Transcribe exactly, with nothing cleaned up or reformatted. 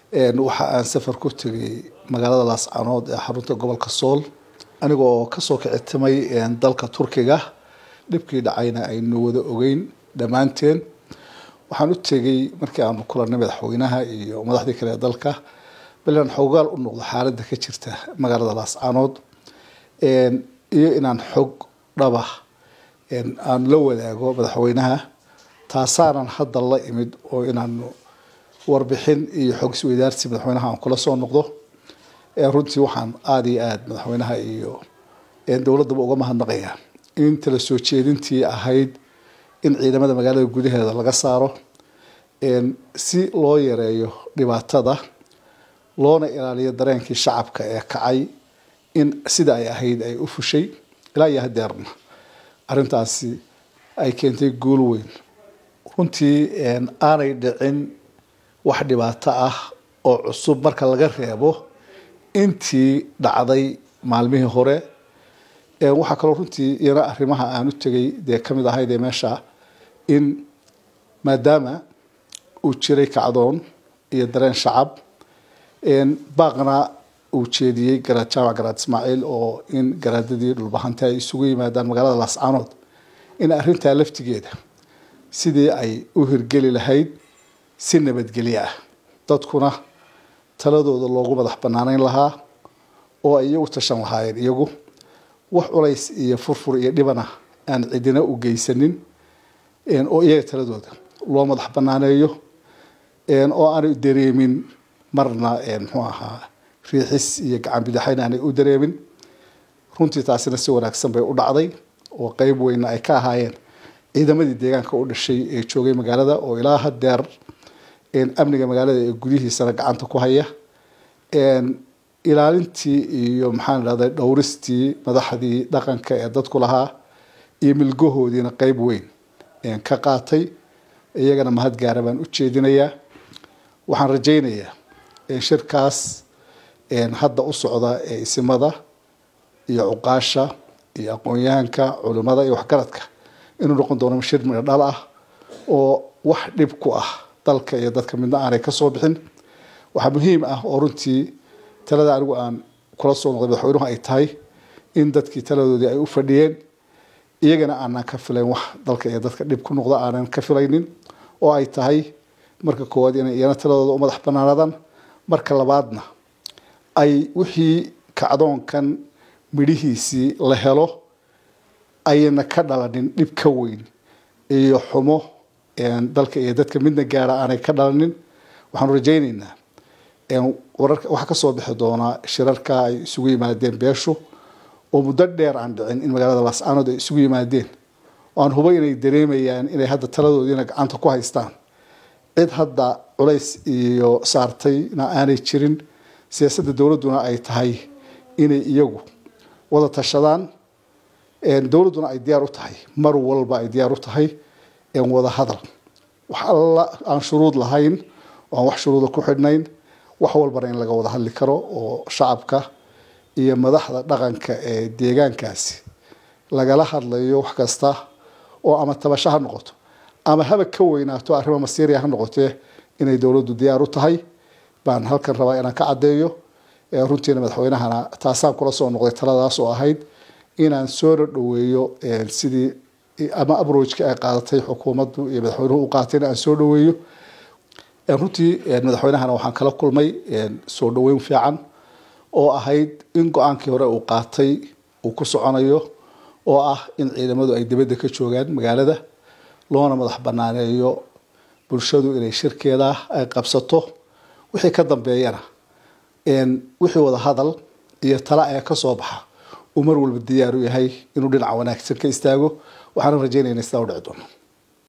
een waxa aan safar ku tagay magaalada Laascaanood ee xarunta gobolka Sool anigoo ka soo kicitmay dalka Turkiga dibkii dhacayna aynu wada ogeyn dhamaanteen waxaan u tagay markii aan kulanay madaxweynaha iyo madaxda kale ee dalka bilan xogaal u noqdo xaaladda ka jirta magaalada Laascaanood een iyo inaan xog dhaba een aan la wadaago madaxweynaha taasaanan hadda la imid oo inaan warbixin iyo xog isweydaarsi madaxweynaha aan kula soo noqdo ee runtii waxaan aad iyo aad madaxweynaha iyo ee dawladda uga mahadnaqayaa in tala soo jeedintii ahayd in ciidamada magaalada gudaheeda laga saaro een si loo yareeyo dhibaatada loona ilaaliyo dareenkii shacabka ee kacay in sida ay ahayd ay u fushay ilaa iyo hadeerna arintaasi ay keentay guul weyn runtii een aanay dhicin wax dhibaato ah oo cusub marka laga reebo intii dhacday maalmihii hore ee waxa kale runtii iyana arrimaha aan u tagay de kamid ahayd ee meesha in maadaama uu jiray kacdoon iyo dareen shacab een baaqna uu jeediyay garaad jaamac garaad Ismaaciil oo in garaadadii dhulbahanta ay isugu yimaadaan magaalada Laascaanood in arrinta laftigeeda sidii ay u hirgeli lahayd si nabadgelyo ah dadkuna taladooda loogu madax banaaneyn lahaa oo ay u tashan lahaayeen iyagu wax culays iyo furfur iyo dhibana aan cidina u geysanin een oo iyaga taladooda loo madax banaaneeyo een oo aan dareemin marna een muxuu ahaa riixis iyo gacan bidaxayna aan u dareemin runtii taasina si wanaagsan bay u dhacday oo qayb weyn ay ka ahaayeen ciidamadii deegaanka u dhashay ee joogay magaalada oo ilaa hadeer een amniga magaalada ee gudihiisa gacanta ku haya een ilaalintii iyo maxaan raday dhowristii madaxdii dhaqanka ee dadku lahaa iyo milgahoodiina qayb weyn een ka qaatay iyagana mahad gaar baan u jeedinayaa waxaan rajaynayaa in shirkaas een hadda u socda ee isimada iyo uqaasha iyo aqoonyahanka culimada iyo waxgaradka inuu noqon doono shir mid dhal ah oo wax dhib ku ah dalka iyo dadka midna aanay ka soo bixin waxa muhiim ah oo runtii talada anigu aan kula soo noqday madaxweynuhu ay tahay in dadkii taladoodii ay u fadhiyeen iyagana aanan ka filayn wax dalka iyo dadka dhib ku noqda aanan ka filaynin oo ay tahay marka koowaad inay iyana taladooda u madax banaanadaan marka labaadna ay wixii kacdoonkan midhihiisii la helo ayna ka dhalanin dhib ka weyn iyo xumo een dalka iyo dadka midna gaara aanay ka dhalanin waxaan rajaynaynaa een wararka waxa ka soo bixi doona shirarka ay isugu yimaadeen beeshu oo muddo dheer aan dhicin in magaalada Laascaanood ay isugu yimaadeen oo aan hubo inay dareemayaan inay hadda taladoodiina gacanta ku haystaan cid hadda culays iyo saartayna aanay jirin siyaasadda dawladuna ay tahay inay iyagu wada tashadaan een dawladuna ay diyaar u tahay mar walba ay diyaar u tahay een wada hadal wax alla aan shuruud lahayn oo wax shuruud ku xidhnayn wax walba in laga wada hadli karo oo shacabka iyo madaxda dhaqanka ee deegaankaasi lagala hadlayo wax kasta oo ama tabashaha noqoto ama haba ka weynaato arrimo masiiriya ha noqotee inay dawladdu diyaar u tahay baan halkan rabaa inaan ka cadeeyo ee runtiina madaxweynahana taasaan kula soo noqday taladaas oo ahayd inaan soo dhaweeyo sidii ama approach-ka ay qaadatay xukuumaddu iyo madaxweynuhu u qaateen aan soo dhaweeyo runtii madaxweynahana waxaan kala kulmay soo dhaweyn fiican oo ahayd in go'aankii hore uu qaatay uu ku soconayo oo ah in ciidamadu ay dibadda ka joogaan magaalada loona madax banaaneeyo bulshadu inay shirkeeda ay qabsato wixii ka dambeeyana een wixii wada hadal iyo tala ay ka soo baxa uu mar walba diyaar u yahay inuu dhinac wanaagsan ka istaago waxaan rajaynaynaa sidaa u dhici doono